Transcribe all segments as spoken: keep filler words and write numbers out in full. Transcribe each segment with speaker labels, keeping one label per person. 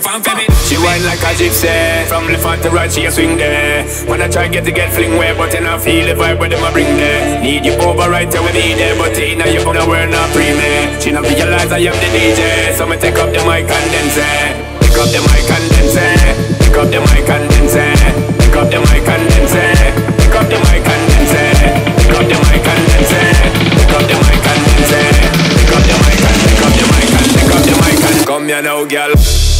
Speaker 1: perform for me.
Speaker 2: She whine like a gypsy, from left hand to right she a swing there. When I try get to get fling way, but then I feel the vibe where them a bring there. Need you over right till we be there, but in a you gonna wear not pre-me. She not realize I am the D J, so me take up the mic and then say, pick up the mic and then say, pick up the mic and then say, pick up the mic and then say, pick up the mic and then say, pick up the mic and then say, pick up the mic and then say, pick up the mic and pick up the mic and pick up the mic and come here now, girl.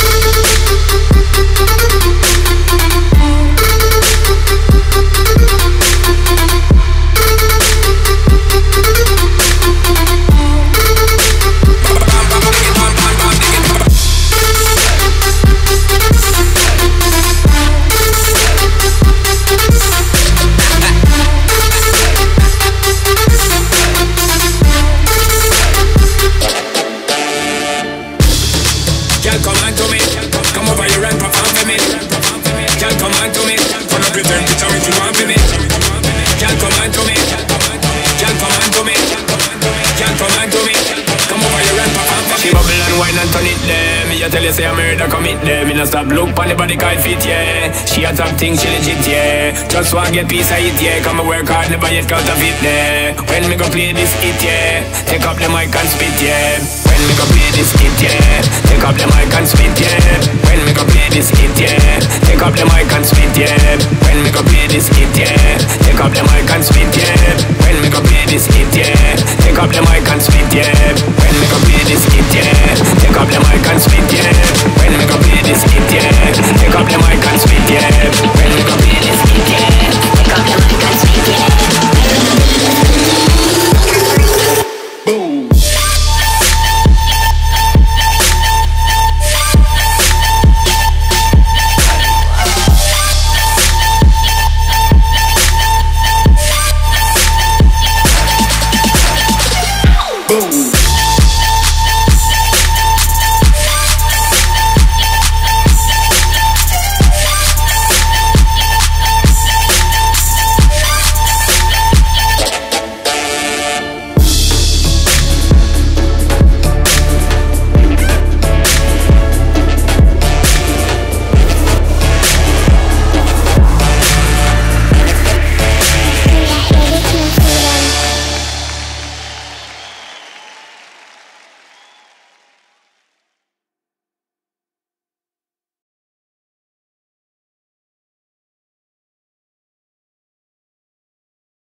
Speaker 2: I tell you say I'm murder commit there. Me no stop look pon the body call fit, yeah. She a top thing, she legit, yeah. Just want get piece of it, yeah. Come and work hard, never yet counterfeit there. When me go play this hit, yeah, take up the mic and spit, yeah. When me go play this hit, yeah, take up the mic and spit, yeah. When me go play this hit, yeah, take up the mic and spit, yeah. When me go play this hit, yeah, take up the mic and spit, yeah. When me go play this hit, yeah, take up the mic and spit, yeah. When me go play this hit, yeah, take up the mic and spit, yeah.